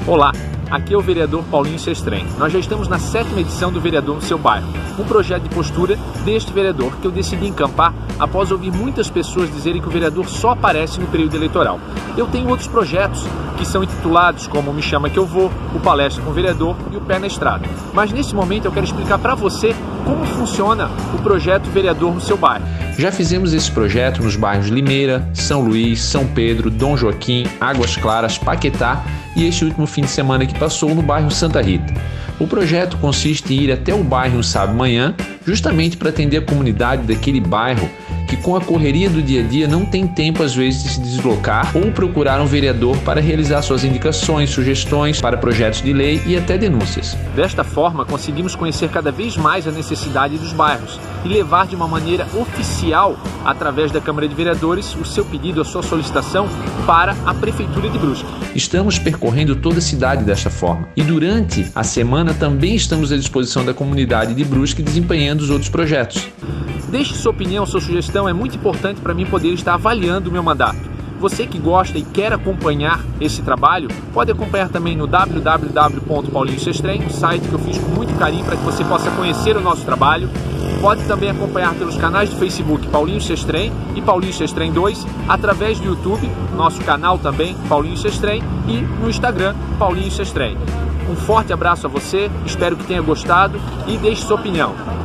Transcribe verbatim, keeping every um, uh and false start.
Olá, aqui é o vereador Paulinho Sestrem. Nós já estamos na sétima edição do Vereador no Seu Bairro, um projeto de postura deste vereador que eu decidi encampar após ouvir muitas pessoas dizerem que o vereador só aparece no período eleitoral. Eu tenho outros projetos que são intitulados como Me Chama Que Eu Vou, o Palestra com o Vereador e o Pé na Estrada. Mas nesse momento eu quero explicar para você como funciona o projeto Vereador no Seu Bairro. Já fizemos esse projeto nos bairros Limeira, São Luís, São Pedro, Dom Joaquim, Águas Claras, Paquetá e este último fim de semana que passou no bairro Santa Rita. O projeto consiste em ir até o bairro no sábado de manhã, justamente para atender a comunidade daquele bairro que com a correria do dia a dia não tem tempo às vezes de se deslocar ou procurar um vereador para realizar suas indicações, sugestões para projetos de lei e até denúncias. Desta forma, conseguimos conhecer cada vez mais a necessidade dos bairros e levar de uma maneira oficial, através da Câmara de Vereadores, o seu pedido, a sua solicitação para a Prefeitura de Brusque. Estamos percorrendo toda a cidade desta forma e durante a semana também estamos à disposição da comunidade de Brusque desempenhando os outros projetos. Deixe sua opinião, sua sugestão, é muito importante para mim poder estar avaliando o meu mandato. Você que gosta e quer acompanhar esse trabalho, pode acompanhar também no w w w ponto paulinho sestrem, um site que eu fiz com muito carinho para que você possa conhecer o nosso trabalho. Pode também acompanhar pelos canais do Facebook Paulinho Sestrem e Paulinho Sestrem dois, através do YouTube, nosso canal também, Paulinho Sestrem, e no Instagram, Paulinho Sestrem. Um forte abraço a você, espero que tenha gostado e deixe sua opinião.